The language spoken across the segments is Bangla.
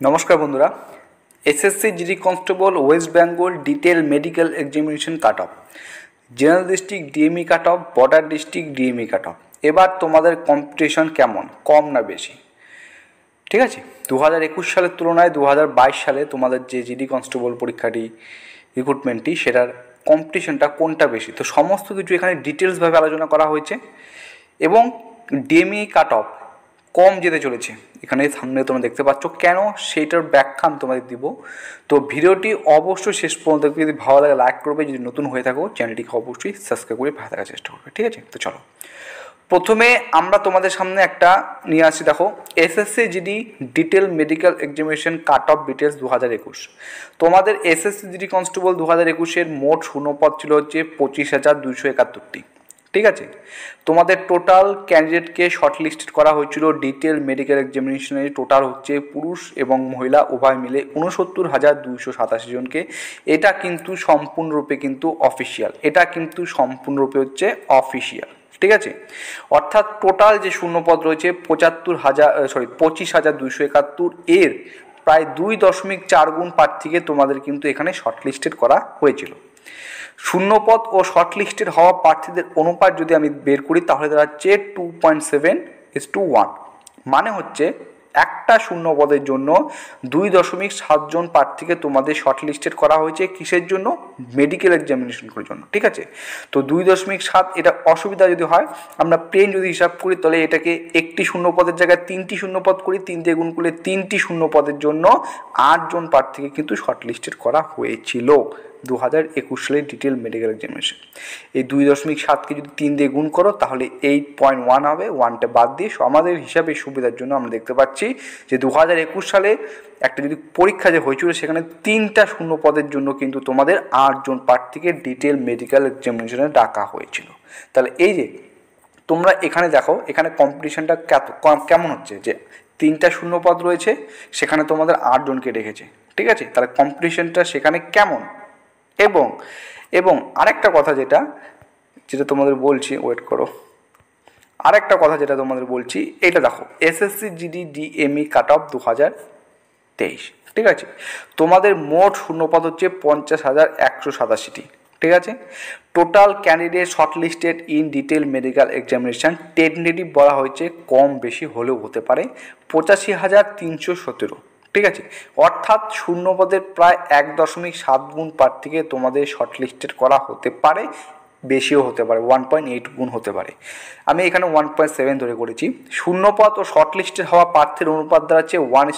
নমস্কার বন্ধুরা, SSC GD constable West Bengal detail medical examination cut off, general district DME cut off, border district DME cut off. এবার তোমাদের কম্পিটিশন কেমন, কম না বেশি? ঠিক আছে, 2021 সালের তুলনায় 2022 সালে তোমাদের যে জিডি কনস্টেবল পরীক্ষাটি রিক্রুটমেন্টটি সেটার কম্পিটিশনটা কোনটা বেশি, তো সমস্ত কিছু এখানে ডিটেলসভাবে আলোচনা করা হয়েছে। এবং ডিএমই কাট অফ কম যেতে চলেছে এখানে সামনে তোমরা দেখতে পাচ্ছ, কেন সেইটার ব্যাখ্যা আমি তোমাদের দিব। তো ভিডিওটি অবশ্যই শেষ পর্যন্ত দেখবে, যদি ভালো লাগে লাইক করবে, যদি নতুন হয়ে থাকো চ্যানেলটিকে অবশ্যই সাবস্ক্রাইব করে ভালো থাকার চেষ্টা করবে। ঠিক আছে, তো চলো প্রথমে আমরা তোমাদের সামনে একটা নিয়ে আসি। দেখো, SSC GD detail medical examination cut off details 2021। তোমাদের এসএসসি জিডি কনস্টেবল 2021-এর মোট শূন্যপদ ছিল হচ্ছে 25,271টি। ঠিক আছে, তোমাদের টোটাল ক্যান্ডিডেটকে শর্টলিস্টেড করা হয়েছিল ডিটেল মেডিকেল এক্সামিনেশনের টোটাল হচ্ছে পুরুষ এবং মহিলা উভয় মিলে 69,287 জনকে। এটা কিন্তু সম্পূর্ণরূপে কিন্তু অফিসিয়াল, এটা কিন্তু সম্পূর্ণরূপে হচ্ছে অফিসিয়াল। ঠিক আছে, অর্থাৎ টোটাল যে শূন্যপদ রয়েছে 25,271 এর প্রায় 2.4 গুণ প্রার্থীকে তোমাদের কিন্তু এখানে শর্টলিস্টেড করা হয়েছিল। শূন্যপদ ও শর্টলিস্টেড হওয়া প্রার্থীদের অনুপাত যদি আমি বের করি তাহলে দাঁড়াচ্ছে 2.7:1, মানে হচ্ছে একটা শূন্যপদের জন্য 2.7 জন প্রার্থীকে তোমাদের শর্টলিস্টেড করা হয়েছে। কিসের জন্য? মেডিকেল এক্সামিনেশনের জন্য। ঠিক আছে, তো 2.7 এটা অসুবিধা যদি হয়, আমরা প্লেন যদি হিসাব করি তাহলে এটাকে একটি শূন্যপদের জায়গায় 3টি শূন্যপদ করি, 3 দিয়ে গুণ করলে 3টি শূন্যপদের জন্য 8 জন প্রার্থীকে কিন্তু শর্টলিস্টেড করা হয়েছিল 2021 সালের ডিটেল মেডিকেল এক্সামিনেশন। এই 2.7কে যদি 3 দিয়ে গুণ করো তাহলে 8.1 হবে, 1টা বাদ দিয়ে। আমাদের হিসাবে সুবিধার জন্য আমরা দেখতে পাচ্ছি যে 2021 সালে একটা যদি পরীক্ষা যে হয়েছিল সেখানে 3টা শূন্যপদের জন্য কিন্তু তোমাদের 8 জন প্রার্থীকে ডিটেল মেডিকেল এক্সামিনেশনে ডাকা হয়েছিল। তাহলে এই যে তোমরা এখানে দেখো, এখানে কম্পিটিশনটা কেমন হচ্ছে, যে 3টা শূন্যপদ রয়েছে, সেখানে তোমাদের 8 জনকে রেখেছে। ঠিক আছে, তাহলে কম্পিটিশনটা সেখানে কেমন। এবং আরেকটা কথা যেটা তোমাদের বলছি, ওয়েট করো, আরেকটা কথা যেটা তোমাদের বলছি, এটা দেখো, SSC GD DME cut off 2023। ঠিক আছে, তোমাদের মোট শূন্যপদ হচ্ছে 50,187টি। ঠিক আছে, total candidate shortlisted in detail medical examination tentative বলা হয়েছে, কম বেশি হলেও হতে পারে 85,317। ঠিক আছে, অর্থাৎ শূন্যপদের প্রায় 1.7 গুণ প্রার্থীকে তোমাদের শর্টলিস্টেড করা হতে পারে, বেশিও হতে পারে, 1.8 গুণ হতে পারে। আমি এখানে 1.7 ধরে করেছি। শূন্যপদ ও শর্টলিস্টেড হওয়া প্রার্থীর অনুপাত দাঁড়াচ্ছে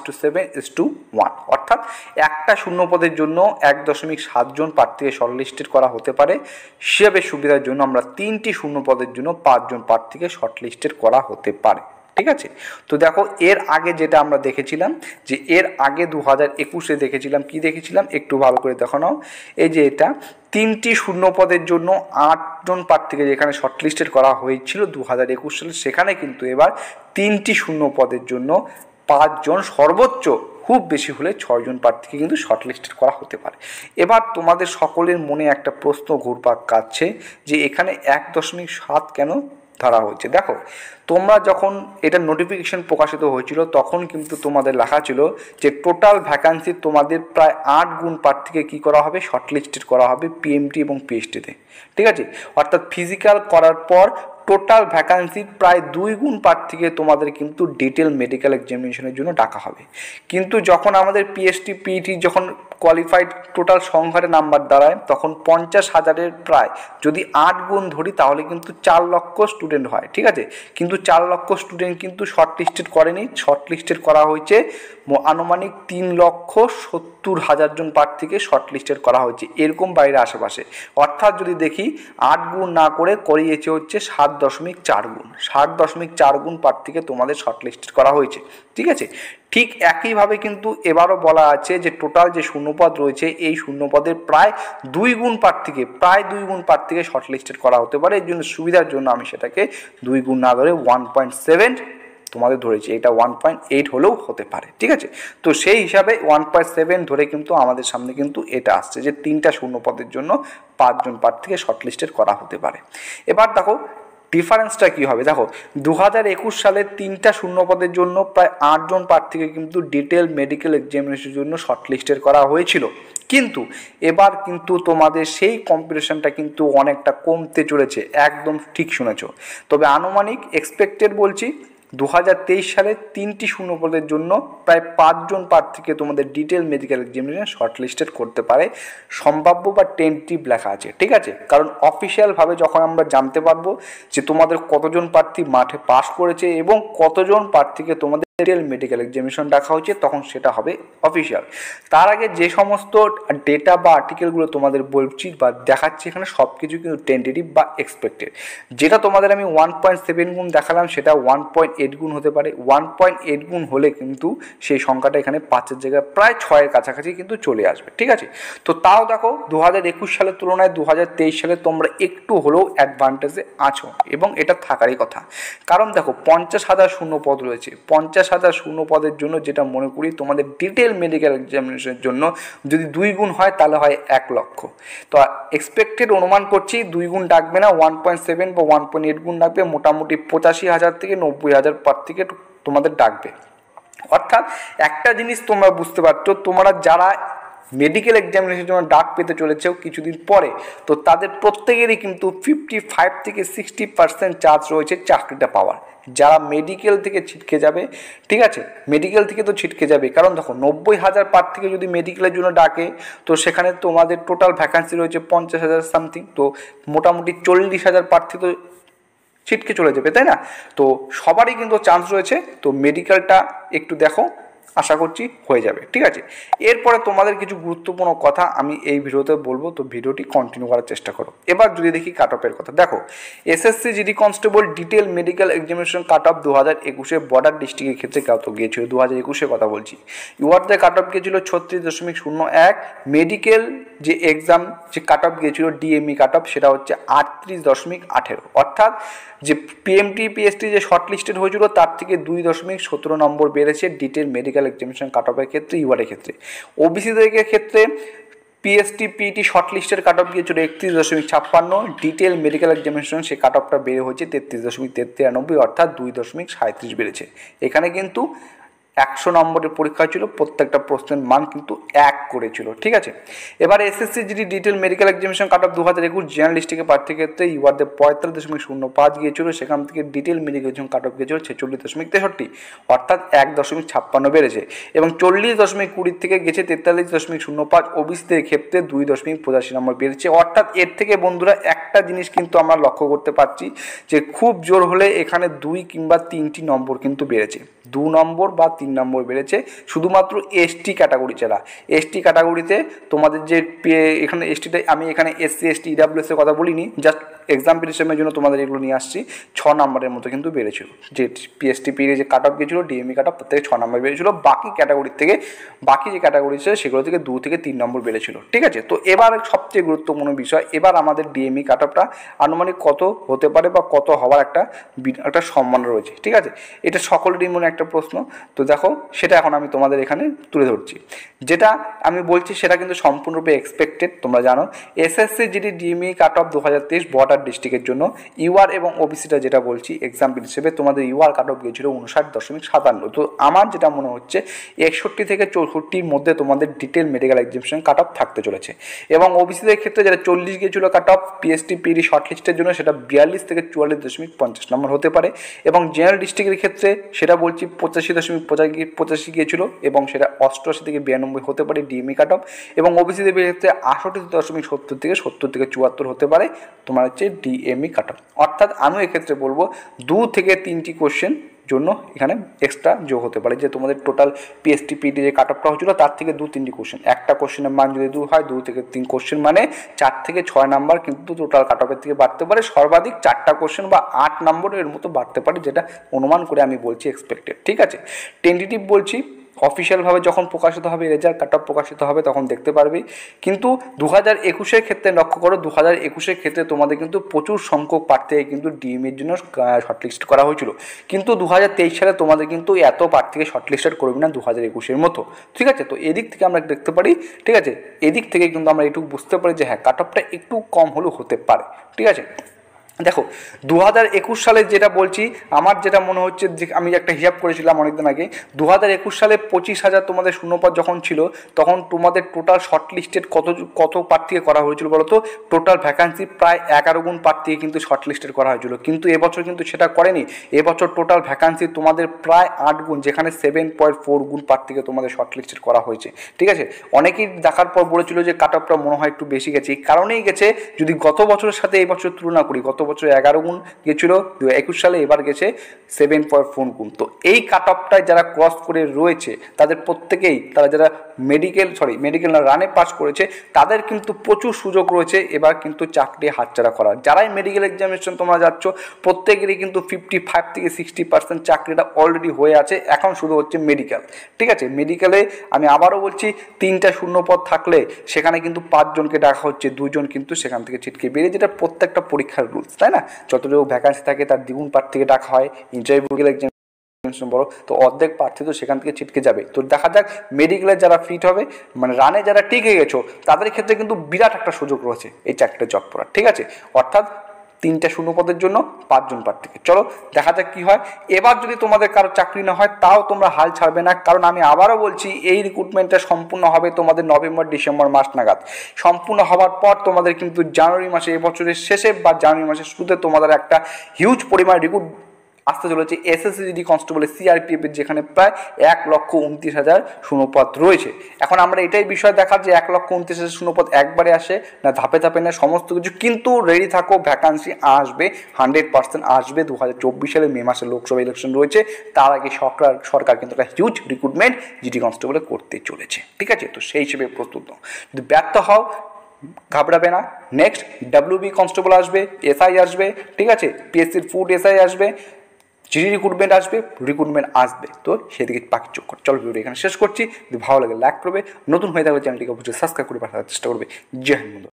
1:7:1, অর্থাৎ একটা শূন্যপদের জন্য 1.7 জন প্রার্থীকে শর্টলিস্টেড করা হতে পারে। হিসেবে সুবিধার জন্য আমরা 3টি শূন্যপদের জন্য 5 জন প্রার্থীকে শর্টলিস্টেড করা হতে পারে। ঠিক আছে, তো দেখো এর আগে যেটা আমরা দেখেছিলাম, যে এর আগে 2021-এ দেখেছিলাম, কি দেখেছিলাম একটু ভালো করে দেখো নাও। এই যে এটা 3টি শূন্যপদের জন্য 8 জন প্রার্থীকে যেখানে শর্টলিস্টেড করা হয়েছিল 2021 সালে, সেখানে কিন্তু এবার 3টি শূন্যপদের জন্য 5 জন, সর্বোচ্চ খুব বেশি হলে 6 জন প্রার্থীকে কিন্তু শর্টলিস্টেড করা হতে পারে। এবার তোমাদের সকলের মনে একটা প্রশ্ন ঘুরপাক কাটছে যে এখানে 1.7 কেন ধরা হয়েছে। দেখো, তোমরা যখন এটা নোটিফিকেশন প্রকাশিত হয়েছিল তখন কিন্তু তোমাদের লেখা ছিল যে টোটাল ভ্যাকান্সি তোমাদের প্রায় 8 গুণ প্রার্থীকে কী করা হবে, শর্টলিস্টেড করা হবে পিএমটি এবং পিএইচটিতে। ঠিক আছে, অর্থাৎ ফিজিক্যাল করার পর টোটাল ভ্যাকান্সির প্রায় 2 গুণ প্রার্থীকে তোমাদের কিন্তু ডিটেল মেডিকেল এক্সামিনেশনের জন্য ডাকা হবে। কিন্তু যখন আমাদের পিএসটি পিইটি যখন কোয়ালিফাইড টোটাল সংখ্যার নাম্বার দাঁড়ায়, তখন 50,000-এর প্রায় যদি 8 গুণ ধরি তাহলে কিন্তু 4 লক্ষ স্টুডেন্ট হয়। ঠিক আছে, কিন্তু 4 লক্ষ স্টুডেন্ট কিন্তু শর্টলিস্টেড করেনি, শর্টলিস্টেড করা হয়েছে আনুমানিক 3,70,000 জন প্রার্থীকে শর্টলিস্টেড করা হয়েছে এরকম বাইরে আশেপাশে। অর্থাৎ যদি দেখি 8 গুণ না করে করিয়েছে হচ্ছে 7.4 গুণ, 7.4 গুণ প্রার্থীকে তোমাদের শর্টলিস্টেড করা হয়েছে। ঠিক আছে, ঠিক একইভাবে কিন্তু এবারও বলা আছে যে টোটাল যে শূন্যপদ রয়েছে এই শূন্যপদের প্রায় 2 গুণ প্রার্থীকে শর্টলিস্টেড করা হতে পারে। এর জন্য সুবিধার জন্য আমি সেটাকে 2 গুণ না ধরে 1.7 তোমাদের ধরেছি, এটা 1.8 হলেও হতে পারে। ঠিক আছে, তো সেই হিসাবে 1.7 ধরে কিন্তু আমাদের সামনে কিন্তু এটা আসছে যে 3টা শূন্যপদের জন্য 5 জন প্রার্থীকে শর্টলিস্টেড করা হতে পারে। এবার দেখো ডিফারেন্সটা কী হবে দেখো, 2021 সালে 3টা শূন্যপদের জন্য প্রায় 8 জন প্রার্থীকে কিন্তু ডিটেল মেডিকেল এক্সামিনেশনের জন্য শর্টলিস্টেড করা হয়েছিল, কিন্তু এবার কিন্তু তোমাদের সেই কম্পিটিশনটা কিন্তু অনেকটা কমতে চলেছে, একদম ঠিক শুনেছ। তবে আনুমানিক এক্সপেক্টেড বলছি 2023 সালে 3টি শূন্যপদের জন্য প্রায় 5 জন প্রার্থীকে তোমাদের ডিটেল মেডিকেল এক্সামিনেশন শর্টলিস্টেড করতে পারে, সম্ভাব্য বা টেন্টেটিভ লেখা আছে, ঠিক আছে। কারণ অফিসিয়ালভাবে যখন আমরা জানতে পারবো যে তোমাদের কতজন প্রার্থী মাঠে পাস করেছে এবং কতজন প্রার্থীকে তোমাদের ডিটেল মেডিকেল এক্সামিনেশন রাখা হয়েছে, তখন সেটা হবে অফিসিয়াল। তার আগে যে সমস্ত ডেটা বা আর্টিকেলগুলো তোমাদের বলছি বা দেখাচ্ছি এখানে সব কিছু কিন্তু টেন্টেটিভ বা এক্সপেক্টেড। যেটা তোমাদের আমি 1.7 গুণ দেখালাম সেটা 1.8 গুণ হতে পারে। 1.8 গুণ হলে কিন্তু সেই সংখ্যাটা এখানে 5-এর জায়গায় প্রায় 6-এর কাছাকাছি কিন্তু চলে আসবে, ঠিক আছে। তো তাও দেখো 2021 সালের তুলনায় 2023 সালে তোমরা একটু হলেও অ্যাডভান্টেজে আছো এবং এটা থাকারই কথা। কারণ দেখো 50,000 শূন্যপদ রয়েছে, 50,000 শূন্যপদের জন্য যেটা মনে করি তোমাদের ডিটেল মেডিকেল এক্সামিনেশনের জন্য যদি 2 গুণ হয় তাহলে হয় 1 লক্ষ। তো এক্সপেক্টেড অনুমান করছি 2 গুণ ডাকবে না, 1.7 বা 1.8 গুণ ডাকবে, মোটামুটি 85,000 থেকে 90,000 প্রার্থীকে তোমাদের ডাকবে। অর্থাৎ একটা জিনিস তোমরা বুঝতে পারছো, তোমরা যারা মেডিকেল এক্সামিনেশনের জন্য ডাক পেতে চলেছে কিছুদিন পরে, তো তাদের প্রত্যেকেরই কিন্তু 55 থেকে 60% চান্স রয়েছে চাকরিটা পাওয়ার। যারা মেডিকেল থেকে ছিটকে যাবে, ঠিক আছে, মেডিকেল থেকে তো ছিটকে যাবে, কারণ দেখো 90,000 প্রার্থীকে যদি মেডিকেলের জন্য ডাকে তো সেখানে তোমাদের টোটাল ভ্যাকান্সি রয়েছে 50,000 সামথিং, তো মোটামুটি 40,000 প্রার্থী তো ছিটকে চলে যাবে, তাই না? তো সবারই কিন্তু চান্স রয়েছে, তো মেডিকেলটা একটু দেখো, আশা করছি হয়ে যাবে, ঠিক আছে। এরপরে তোমাদের কিছু গুরুত্বপূর্ণ কথা আমি এই ভিডিওতে বলবো, তো ভিডিওটি কন্টিনিউ করার চেষ্টা করো। এবার যদি দেখি কাট অফের কথা, দেখো SSC GD constable detail medical examination cut off 2021 border ডিস্ট্রিক্টের ক্ষেত্রে কত গিয়েছিল, 2021 কথা বলছি। ইউআরতে কাট অফ গিয়েছিল 36.01। মেডিকেল যে এক্সাম যে কাট অফ গিয়েছিল ডিএমই কাট অফ সেটা হচ্ছে 38.18। অর্থাৎ যে পিএমটি পিএসটি যে শর্ট লিস্টেড হয়েছিল তার থেকে 2.17 নম্বর বেড়েছে ডিটেল মেডিকেল এক্সামিনেশন কাট অফের ক্ষেত্রে, ইউআরের ক্ষেত্রে। ওবিসিদের ক্ষেত্রে পিএসটি পিটি শর্ট লিস্টের কাট অফ গিয়েছিল 31.56, ডিটেল মেডিকেল এক্সামিনেশন সেই কাট অফটা বেড়ে হয়েছে 33.93, অর্থাৎ 2.37 বেড়েছে। এখানে কিন্তু 100 নম্বরের পরীক্ষা ছিল, প্রত্যেকটা প্রশ্নের মান কিন্তু 1 করেছিল, ঠিক আছে। এবার SSC GD detail medical examination cut off 2021 general ডিস্ট্রিক্টের প্রার্থীর ক্ষেত্রে ইউআরতে 45.05 গিয়েছিল, সেখান থেকে detail medical examination cut off গিয়েছিল 46.63, অর্থাৎ 1.56 বেড়েছে। এবং 40.20 থেকে গেছে 43.05। ওবিসিদের ক্ষেত্রে 2.85 নম্বর বেড়েছে। অর্থাৎ এর থেকে বন্ধুরা একটা জিনিস কিন্তু আমরা লক্ষ্য করতে পারছি যে খুব জোর হলে এখানে 2 কিংবা 3টি নম্বর কিন্তু বেড়েছে, 2 নম্বর বা 3 নম্বর বেড়েছে, শুধুমাত্র এসটি ক্যাটাগরি ছাড়া। এসটি ক্যাটাগরিতে তোমাদের যে এখানে এসটিটা, আমি এখানে এসসি এসটি ইডাব্লিউএস এর কথা বলিনি, জাস্ট এক্সাম্পলের জন্য তোমাদের এগুলো নিয়ে আসছি, 6 নম্বরের মতো কিন্তু বেড়েছিল। যে পিএসটি পিএ যে কাট অফ গিয়েছিল ডিএমই কাট অফ তার থেকে 6 নম্বর বেড়েছিল, বাকি ক্যাটাগরির থেকে বাকি যে ক্যাটাগরি ছিল সেগুলো থেকে 2 থেকে 3 নম্বর বেড়েছিল, ঠিক আছে। তো এবার সবচেয়ে গুরুত্বপূর্ণ বিষয়, এবার আমাদের ডিএমই কাট অফটা আনুমানিক কত হতে পারে বা কত হওয়ার একটা সম্ভাবনা রয়েছে, ঠিক আছে। এটা সকলেরই মনে একটা প্রশ্ন, তো দেখো সেটা এখন আমি তোমাদের এখানে তুলে ধরছি। যেটা আমি বলছি সেটা কিন্তু সম্পূর্ণরূপে এক্সপেক্টেড, তোমরা জানো। SSC GD DME cut off 2023 border ডিস্ট্রিক্টের জন্য ইউআর এবং ওবিসিটা যেটা বলছি এক্সাম্পল হিসেবে, তোমাদের ইউআর কাট অফ গিয়েছিল 59.57। তো আমার যেটা মনে হচ্ছে 61 থেকে 64-র মধ্যে তোমাদের detail medical examination cut off থাকতে চলেছে। এবং ওবিসিদের ক্ষেত্রে যেটা 40 গিয়েছিল cut off PST PD short লিস্টের জন্য, সেটা 42 থেকে 44.50 নম্বর হতে পারে। এবং জেনারেল ডিস্ট্রিক্টের ক্ষেত্রে সেটা বলছি 85.85 গিয়েছিল এবং সেটা 88 থেকে 92 হতে পারে ডিএমই কাট অফ। এবং ওবিসিদের ক্ষেত্রে 68.70 থেকে 70 থেকে 74 হতে পারে তোমার হচ্ছে ডিএমই কাট অফ। অর্থাৎ আমি এক্ষেত্রে বলবো 2 থেকে 3টি কোশ্চেন জন্য এখানে এক্সট্রা যোগ হতে পারে, যে তোমাদের টোটাল পিএসটি পিডি যে কাট অফটা হচ্ছিল তার থেকে 2-3টি কোশ্চেন, একটা কোশ্চেনের মান যদি 2 হয় 2 থেকে 3 কোশ্চেন মানে 4 থেকে 6 নাম্বার কিন্তু টোটাল কাট অফের থেকে বাড়তে পারে। সর্বাধিক 4টা কোশ্চেন বা 8 নম্বরের মতো বাড়তে পারে, যেটা অনুমান করে আমি বলছি এক্সপেক্টেড, ঠিক আছে। টেন্টেটিভ বলছি, অফিসিয়ালভাবে যখন প্রকাশিত হবে, রেজাল্ট কাট অফ প্রকাশিত হবে তখন দেখতে পারবে। কিন্তু 2021-এর ক্ষেত্রে লক্ষ্য করো, 2021-এর ক্ষেত্রে তোমাদের কিন্তু প্রচুর সংখ্যক প্রার্থীকে কিন্তু ডিএমের জন্য শর্টলিস্ট করা হয়েছিল, কিন্তু 2023 সালে তোমাদের কিন্তু এত প্রার্থীকে শর্টলিস্টেড করবে না 2021-এর মতো, ঠিক আছে। তো এদিক থেকে আমরা দেখতে পারি, ঠিক আছে, এদিক থেকে কিন্তু আমরা একটু বুঝতে পারি যে হ্যাঁ কাট অফটা একটু কম হলেও হতে পারে, ঠিক আছে। দেখো 2021 সালে যেটা বলছি, আমার যেটা মনে হচ্ছে যে আমি একটা হিসাব করেছিলাম অনেকদিন আগে, 2021 সালে 25,000 তোমাদের শূন্যপদ যখন ছিল, তখন তোমাদের টোটাল শর্ট লিস্টেড কত প্রার্থীকে করা হয়েছিল বলো তো? টোটাল ভ্যাকান্সি প্রায় 11 গুণ প্রার্থীকে কিন্তু শর্ট লিস্টেড করা হয়েছিল, কিন্তু এবছর কিন্তু সেটা করেনি। এবছর টোটাল ভ্যাকান্সি তোমাদের প্রায় 8 গুণ, যেখানে 7.4 গুণ প্রার্থীকে তোমাদের শর্ট লিস্টেড করা হয়েছে। ঠিক আছে, অনেকেই দেখার পর বলেছিল যে কাট অফটা মনে হয় একটু বেশি গেছে। এই কারণেই গেছে, যদি গত বছরের সাথে এই বছর তুলনা করি, গত বছর 11 গুণ গেছিলো 2021 সালে, এবার গেছে 7.4 গুণ। তো এই কাট অফটায় যারা ক্রস করে রয়েছে তাদের প্রত্যেকেই, তারা যারা মেডিকেল না রানে পাস করেছে, তাদের কিন্তু প্রচুর সুযোগ রয়েছে এবার কিন্তু চাকরি হাতছাড়া করার। যারাই মেডিকেল এক্সামিনেশন তোমরা যাচ্ছ, প্রত্যেকেরই কিন্তু 55 থেকে 60% চাকরিটা অলরেডি হয়ে আছে, এখন শুরু হচ্ছে মেডিকেল। ঠিক আছে, মেডিকেলে আমি আবারও বলছি, 3টা শূন্যপদ থাকলে সেখানে কিন্তু 5 জনকে ডাকা হচ্ছে, 2 জন কিন্তু সেখান থেকে ছিটকে বেরিয়ে, যেটা প্রত্যেকটা পরীক্ষার রুলস, তাই না? যতটুকু ভ্যাকান্সি থাকে তার দ্বিগুণ প্রার্থীকে ডাকা হয়। ইন্টারভিউ এক্সামিনেশন বড়, তো অর্ধেক প্রার্থী তো সেখান থেকে ছিটকে যাবে। তো দেখা যাক মেডিকেলে যারা ফিট হবে, মানে রানে যারা টিকে গেছো, তাদের ক্ষেত্রে কিন্তু বিরাট একটা সুযোগ রয়েছে এই চাকরিটা জব করার। ঠিক আছে, অর্থাৎ 3টা শূন্যপদের জন্য 5 জন প্রার্থীকে। চলো দেখা যাক কি হয়। এবার যদি তোমাদের কারো চাকরি না হয়, তাও তোমরা হাল ছাড়বে না, কারণ আমি আবারও বলছি, এই রিক্রুটমেন্টটা সম্পূর্ণ হবে তোমাদের নভেম্বর ডিসেম্বর মাস নাগাদ। সম্পূর্ণ হওয়ার পর তোমাদের কিন্তু জানুয়ারি মাসে, এবছরের শেষে বা জানুয়ারি মাসের শুরুতে তোমাদের একটা হিউজ পরিমাণ রিক্রুট আসতে চলেছে এসএসসি কনস্টেবল সিআরপিএফের, যেখানে প্রায় 1,29,000 শূন্যপদ রয়েছে। এখন আমরা এটাই বিষয় দেখার যে 1,29,000 শূন্যপদ একবারে আসে না ধাপে ধাপে না সমস্ত কিছু, কিন্তু রেডি থাকো, ভ্যাকান্সি আসবে, 100% আসবে। 2024 সালে মে মাসে লোকসভা ইলেকশন রয়েছে, তার আগে সরকার কিন্তু একটা হিউজ রিক্রুটমেন্ট জিডি কনস্টেবলে করতে চলেছে। ঠিক আছে, তো সেই হিসেবে প্রস্তুত হও, যদি ব্যর্থ হও ঘাবড়াবে না। নেক্সট WB কনস্টেবল আসবে, এসআই আসবে, ঠিক আছে, পিএসসির ফুড এসআই আসবে, জিডি রিক্রুটমেন্ট আসবে, তো সেদিকে পাখি চোখ করে। চলো ভিডিও এখানে শেষ করছি। যদি ভালো লাগে লাইক করবে, নতুন হয়ে থাকলে চ্যানেলটিকে অবশ্যই সাবস্ক্রাইব করে পাঠার চেষ্টা করবে। জয় হিন্দ।